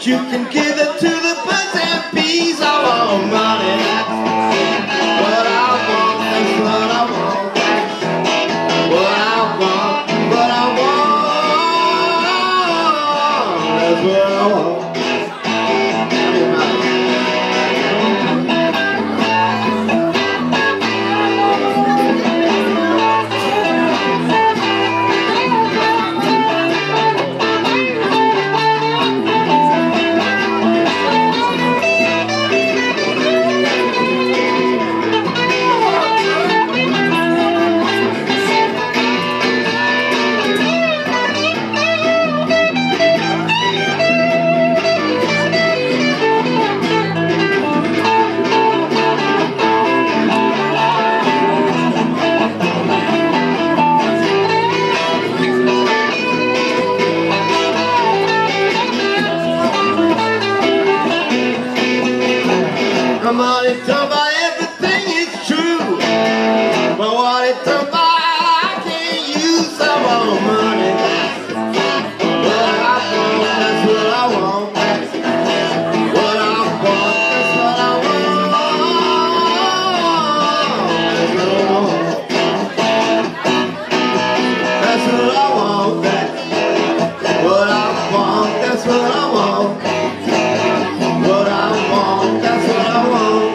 You can give it to the birds and bees. I want money, that's what I want, that's what I want, that's what I want, what I want, that's what I want. I'm only done by everything is true, but what it's done by I can't use. I want money, that's what I want, that's what I want, that's what I want, that's what I want, that's what I want, that's what I want, that's what I want, what I want, that's what I want.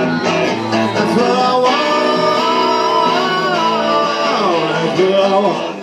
That's what I want.